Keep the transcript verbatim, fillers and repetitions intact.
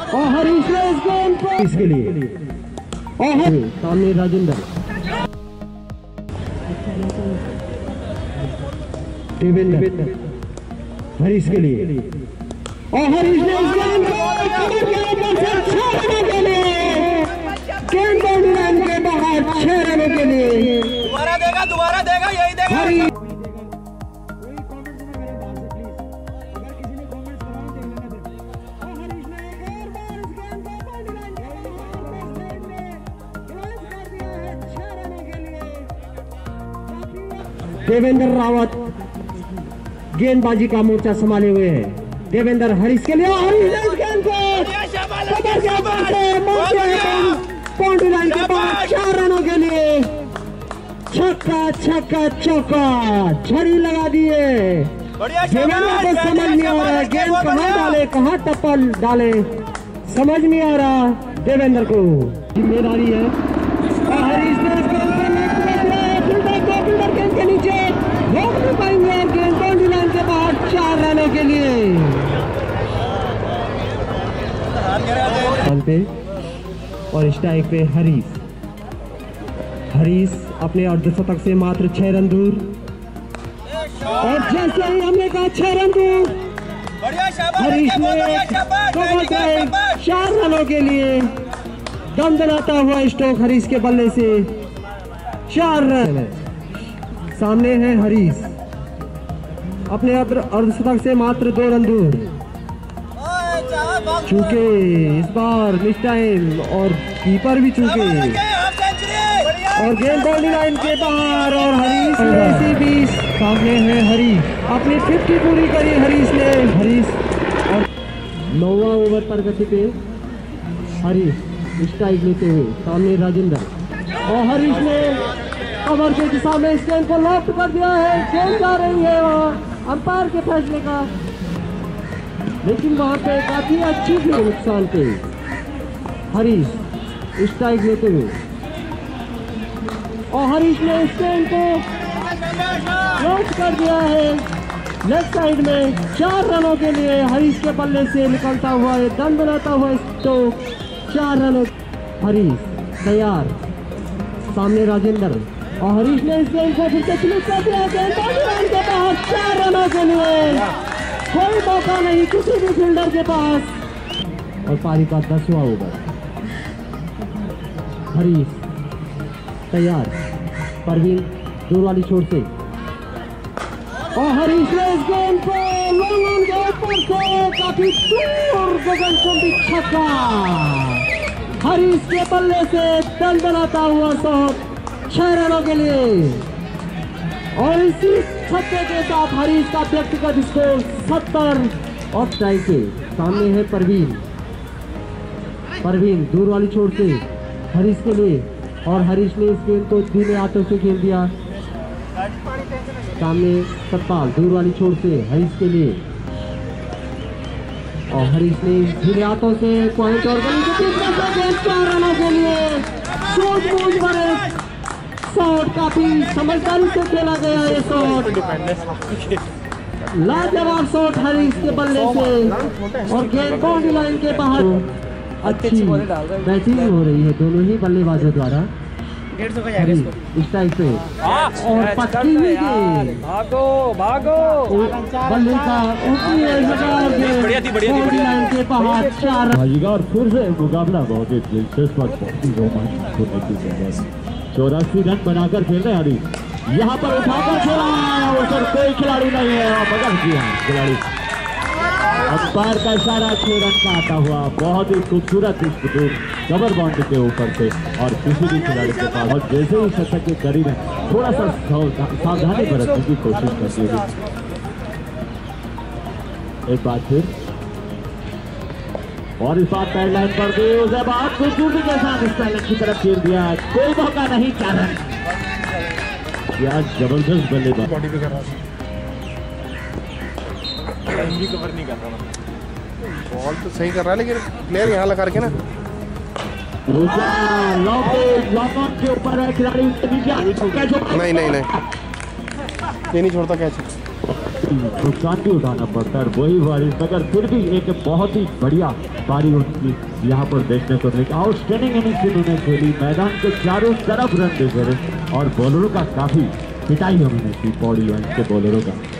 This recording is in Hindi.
और हरीश ने इस गेंद को इसके लिए और सामने राजेंद्र देवेंद्र हरीश के लिए और हरीश ने इस गेंद गेंद बाउंड्री लाइन के बाहर छह रनों के लिए दोबारा देगा दोबारा देगा यही देगा। देवेंद्र रावत गेंदबाजी का मोर्चा संभाले हुए हैं। देवेंद्र हरीश के लिए हरीश इस गेंद को बाउंड्री लाइन के पास चार रनों के लिए छक्का छक्का चौका छड़ी लगा दिए। देवेंद्र को समझ नहीं आ रहा है गेंद कहाँ डाले कहाँ टप्पल डाले समझ नहीं आ रहा देवेंद्र को जिम्मेदारी है। और हरीश ने गेंद के नीचे रोक नहीं पाएंगे और गेंद बाउंड्री लाइन के बाहर चार रनों के लिए पे और स्ट्राइक पे हरीश हरीश अपने अर्धशतक से मात्र छह रन दूर और जैसे ही हमने कहा छह रन दूर हरीश ने चार रनों के लिए दम दनाता हुआ स्ट्रोक हरीश के बल्ले से चार रन। सामने है हरीश अपने अर्धशतक से मात्र दो रन दूर चूके इस बार मिस टाइम और कीपर भी चूके और गेंद बाउंड्री लाइन के बाहर और हरीश ने बीस सामने है हरीश अपनी फिफ्टी पूरी करी हरीश ने हरीश और नौवां ओवर पर गति पे हरीश स्ट्राइक लेते हुए सामने राजेंद्र और हरीश ने कवर के दिशा में इस गेंद को लॉफ्ट कर दिया है। गेंद जा रही है वहाँ अंपायर के फैसले का लेकिन वहाँ पे काफी अच्छी थी नुकसान पे हरीश स्ट्राइक लेते हुए और हरीश ने इस गेंद को लॉफ्ट कर दिया है लेफ्ट साइड में चार रनों के लिए हरीश के बल्ले से निकलता हुआ है दम बनाता हुआ तो चार रनों हरीश तैयार सामने राजेंद्र और हरीश ने इस गेंद को फिर से क्लिक कर दिया गेंद के पास चार रनों के लिए कोई मौका नहीं किसी भी फील्डर के पास और पारी का दसवां ओवर हरीश तैयार परवीन दूर वाली छोर से और हरीश ने इस गेंद को लॉन्ग ऑन के ऊपर से काफी दूर गगनचुंबी छक्का हरीश के बल्ले से दलदलाता हुआ शॉट छह रनों के लिए और इसी छक्के के साथ हरीश का व्यक्तिगत स्कोर सत्तर और स्ट्राइक के सामने है परवीन परवीन दूर वाली छोर से हरीश के लिए और हरीश ने इस गेंद को धीमे हाथों से खेल दिया सामने सतपाल दूर वाली छोर से हरीश के लिए और हरीश ने धीमे हाथों से पॉइंट और चार रनों के लिए सूझबूझ भरे शॉट काफी समझदारी से खेला गया ये शॉट लाजवाब शॉट हरीश के बल्ले से और गेंद बाउंड्री लाइन के बाहर अच्छी बैटिंग हो रही है दोनों ही बल्लेबाजों द्वारा इस टाइप पे और पक्की हुई गेंद भागो भागो बल्ले का लाइन के बाहर चार और फिर से मुकाबला बहुत ही दिलचस्प और बहुत ही रोमांचक होने की जरूरत है। चौरासी रन बनाकर खेल रहे हरीश यहाँ पर उठाकर खेला उधर कोई खिलाड़ी नहीं है मगर किया खिलाड़ी अंपायर का इशारा छह रन का आता हुआ बहुत ही खूबसूरत दूर कवर बाउंड्री के ऊपर से और किसी भी खिलाड़ी के पास और जैसे ही शतक के करीब है थोड़ा सा सावधानी बरतने की कोशिश करती है। एक बार फिर और इस बार पैड लाइन पर गई उसे बहुत खूबसूरती के साथ इस पैड की तरफ खेल दिया कोई मौका नहीं चाह रहा यार जबरदस्त बल्लेबाज बॉडी पे कर रहा था कवर नहीं कर रहा बॉल तो सही कर रहा है लेकिन प्लेयर यहाँ लगा रखे ना के ऊपर है खिलाड़ी नहीं नहीं नहीं ये नहीं छोड़ता कैच काफी नुकसान भी उठाना पड़ता है। वही बारिश मगर फिर भी एक बहुत ही बढ़िया पारी उनकी यहाँ पर देखने को मिली। आउटस्टैंडिंग इनिंग्स उन्होंने खेली, मैदान के चारों तरफ रन देते रहे और बॉलरों का काफी पिटाई उन्होंने की, पौड़ी लाइन के बॉलरों का।